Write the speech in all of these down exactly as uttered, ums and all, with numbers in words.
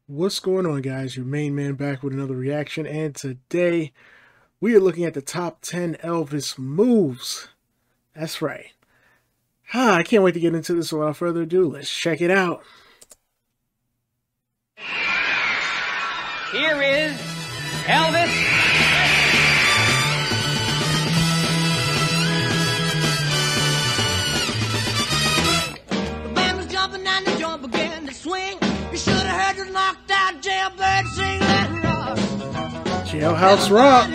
What's going on, guys? Your main man back with another reaction, and today we are looking at the top ten Elvis moves. That's right. Ah, I can't wait to get into this. So without further ado, let's check it out. Here is Elvis. The band was jumping and the jump began to swing. You should have heard the knocked out jailbird sing, let it rock. Jailhouse Rock.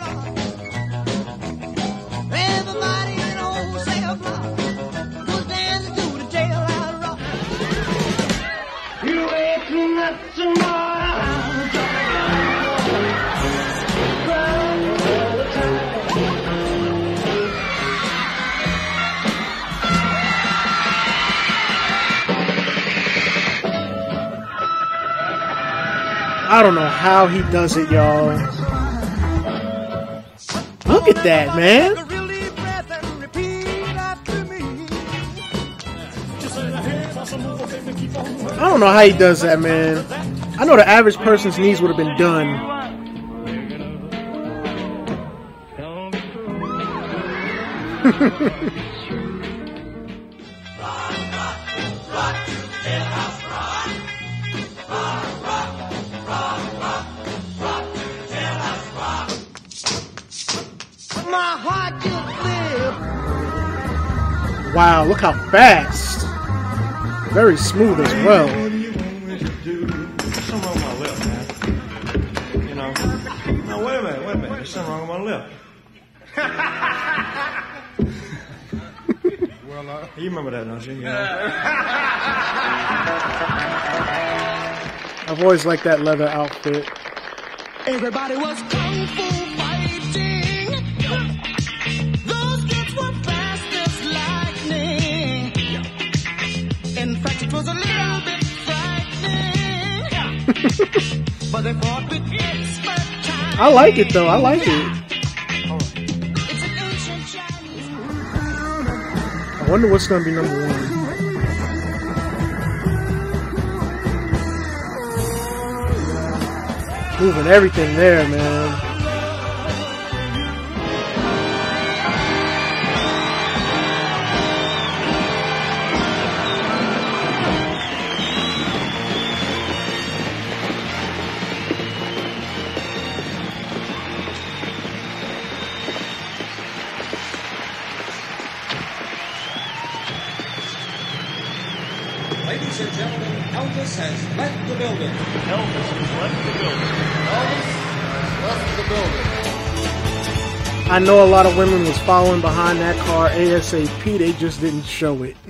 Everybody in the whole cell block was dancing to the jailhouse rock. You ain't nothing more. I don't know how he does it, y'all. Look at that, man. I don't know how he does that, man. I know the average person's knees would have been done. Wow, look how fast. Very smooth as well. Something wrong with my lip, man. You know? No, wait a minute, wait a minute. There's something wrong with my lip. Well, uh, you remember that, don't you? You know? I've always liked that leather outfit. Everybody was kung fu fighting. Those kids were fast as lightning. In fact, it was a little bit frightening. But they fought with expert time. I like it though. I like it. It's an ancient Chinese. I wonder what's gonna be number one. Moving everything there, man. Ladies and gentlemen, Elvis has left the building. Elvis has left the building. Elvis has left the building. I know a lot of women was following behind that car ASAP. They just didn't show it.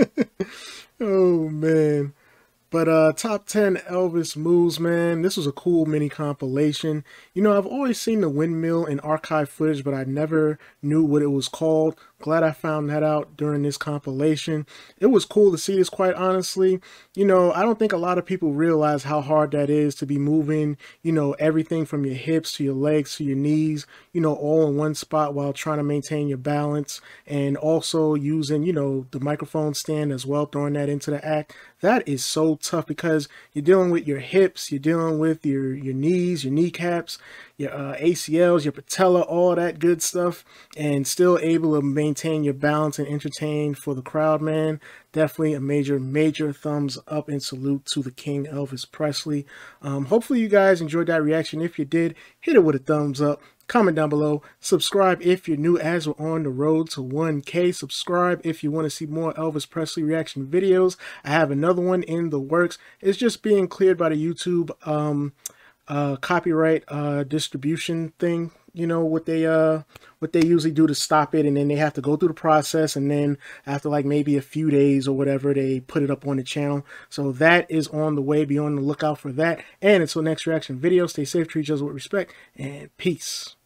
Oh, man. But uh, top ten Elvis moves, man. This was a cool mini compilation. You know, I've always seen the windmill in archive footage, but I never knew what it was called. Glad I found that out during this compilation. It was cool to see this, quite honestly. You know, I don't think a lot of people realize how hard that is to be moving, you know, everything from your hips to your legs to your knees, you know, all in one spot while trying to maintain your balance, and also using, you know, the microphone stand as well, throwing that into the act. That is so tough because you're dealing with your hips, you're dealing with your, your knees, your kneecaps, your uh, A C Ls, your patella, all that good stuff, and still able to maintain your balance and entertain for the crowd, man. Definitely a major, major thumbs up and salute to the King Elvis Presley. Um, hopefully you guys enjoyed that reaction. If you did, hit it with a thumbs up. Comment down below. Subscribe if you're new, as we're on the road to one K. Subscribe if you want to see more Elvis Presley reaction videos. I have another one in the works. It's just being cleared by the YouTube um, uh, copyright uh, distribution thing. You know what they uh what they usually do to stop it, and then they have to go through the process, and then after like maybe a few days or whatever, they put it up on the channel. So that is on the way. Be on the lookout for that. And until next reaction video, stay safe, treat each other with respect, and peace.